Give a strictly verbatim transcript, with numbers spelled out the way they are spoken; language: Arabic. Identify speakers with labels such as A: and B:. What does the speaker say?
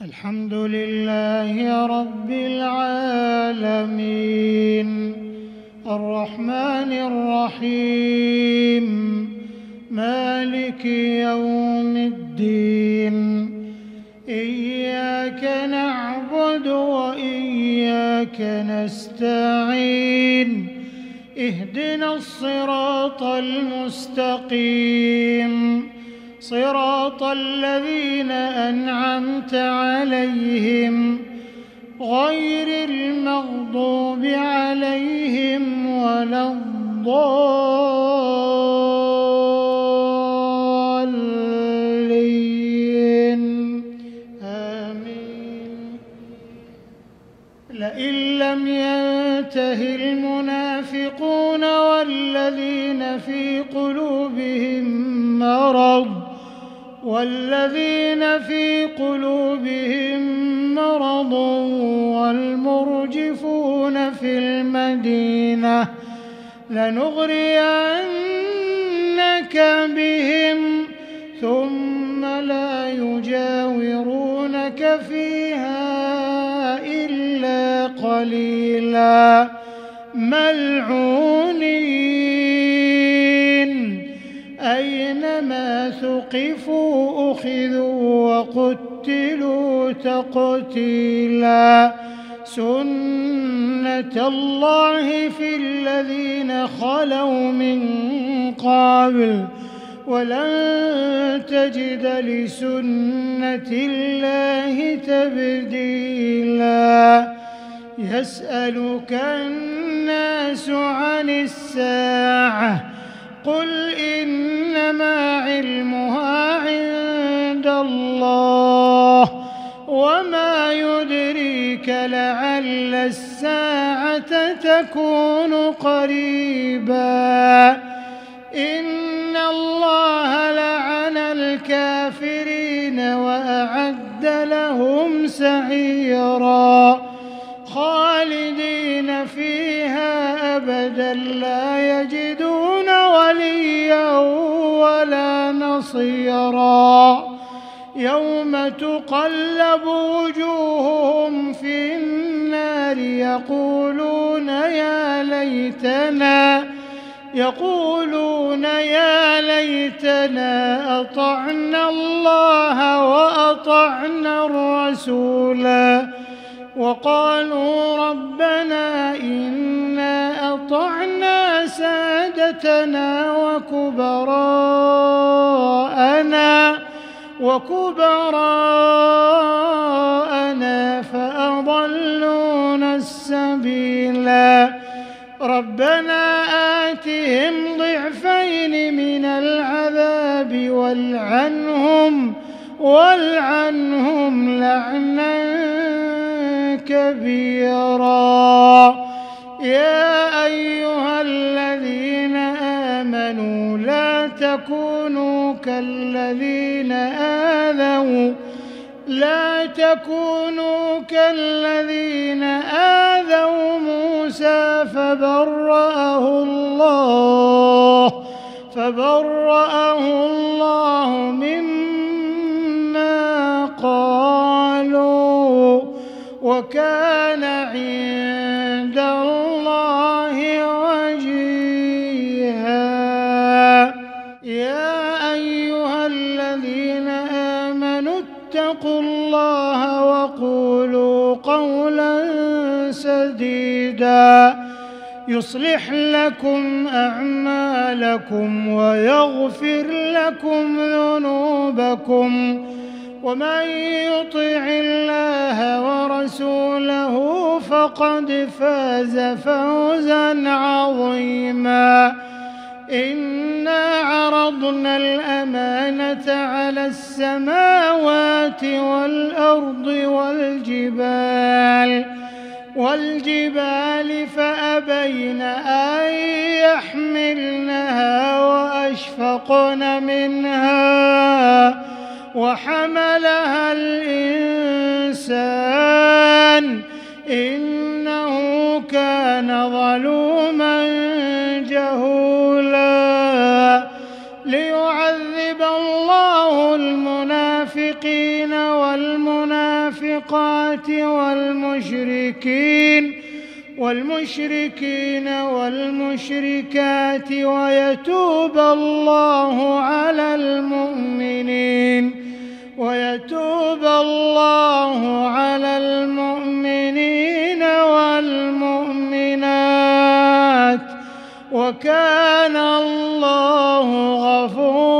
A: الحمد لله رب العالمين الرحمن الرحيم مالك يوم الدين إياك نعبد وإياك نستعين اهدنا الصراط المستقيم صراط الذين أنعمت عليهم غير المغضوب عليهم ولا الضالين آمين. لئن لم ينته المنافقون والذين في قلوبهم مرض والذين في قلوبهم مرض والمرجفون في المدينة لنغرينك بهم ثم لا يجاورونك فيها إلا قليلا ملعونين أينما ثقفوا أخذوا وقتلوا تقتيلا سنة الله في الذين خلوا من قبل ولن تجد لسنة الله تبديلا. يسألك الناس عن الساعة قل إنما علمها عند الله وما يدريك لعل الساعة تكون قريبا. إن الله لعن الكافرين وأعد لهم سعيرا خالدين فيها أبدا لا يجدون وليا ولا نصيرا. يوم تقلب وجوههم في النار يقولون يا ليتنا يقولون يا ليتنا أطعنا الله وأطعنا الرسولا وقالوا ربنا إنا أطعنا سادتنا وكبراءنا وكبراءنا فأضلونا السبيلا. ربنا آتهم ضعفين من العذاب والعنهم والعنهم لعنا كبيرا. يا أيها الذين آمنوا لا تكونوا كالذين آذوا لا تكونوا كالذين آذوا موسى فبرأه الله فبرأه الله مما قالوا وكان عند الله وجيها. يا أيها الذين آمنوا اتقوا الله وقولوا قولا سديدا يصلح لكم أعمالكم ويغفر لكم ذنوبكم ومن يطع الله ورسوله فقد فاز فوزا عظيما. إنا عرضنا الأمانة على السماوات والأرض والجبال والجبال فأبين أن يحملنها وأشفقن منها وحملها الإنسان إنه كان ظلوما جهولا. ليعذب الله المنافقين والمنافقات والمنافقات والمشركين والمشركين والمشركات ويتوب الله على المؤمنين ويتوب الله على المؤمنين والمؤمنات وكان الله غفورا